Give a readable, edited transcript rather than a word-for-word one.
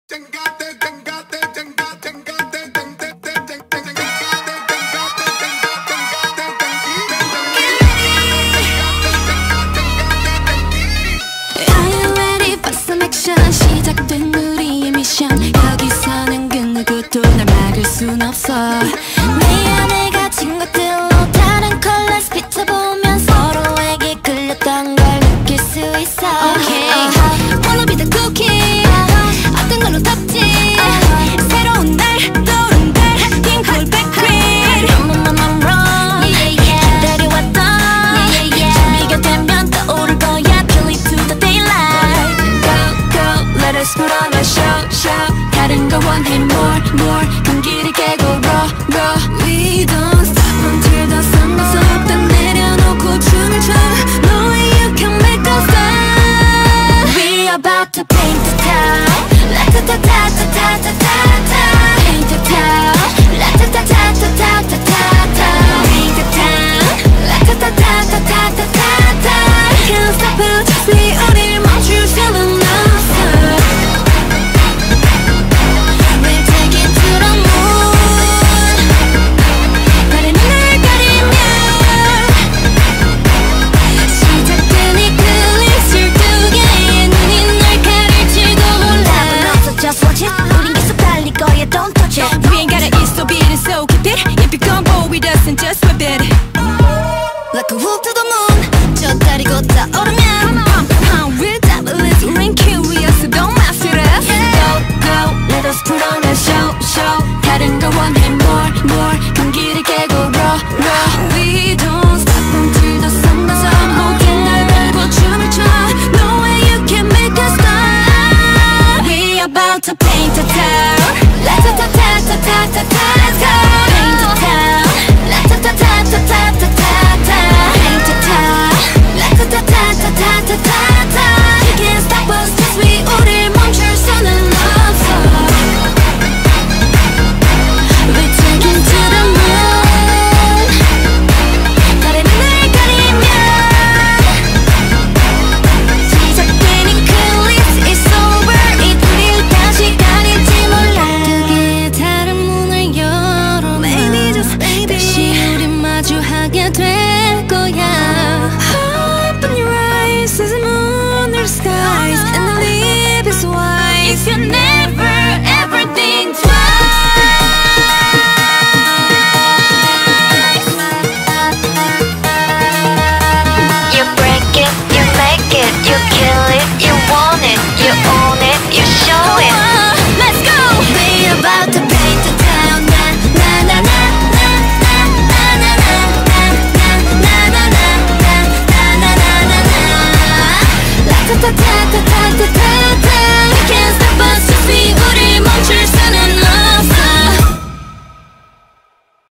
시작된 우리의 미션 여기서는 그 누구도 날 막을 순 없어 내 안에 갇힌 것들로 다른 컬러스 비춰보면 서로에게 끌렸던 걸 느낄 수 있어 Okay Wanna be the cookie 어떤 걸로 덮지 새로운 날 떠오른 달 핑크볼 백그린 I'm wrong 기다려왔던 준비가 되면 떠오를 거야 Till it to the daylight Let us put on a show 다른 거 원해 more 경기를 깨고 roll We don't stop until the sun goes up 딱 내려놓고 춤을 춰 No way you can make us stop We about to paint the town La-ta-ta-ta-ta-ta-ta-ta-ta Paint the town La-ta-ta-ta-ta-ta-ta-ta Paint the town La-ta-ta-ta-ta-ta-ta-ta Can't stop us 네 우릴 멈출 수는 없어 우린 계속 달릴 거야 don't touch it We ain't gotta eat so beat it so keep it If you come bold with us and just whip it Like a wolf to the moon 저 달이 곧 떠오르면 We're devilish, we're curious so don't mess with us Go, let us put on a show 다른 거 원해 more 경기를 깨고 roll We don't stop until the sun goes up 모든 날 걸고 춤을 춰 No way you can make us stop We about to paint the town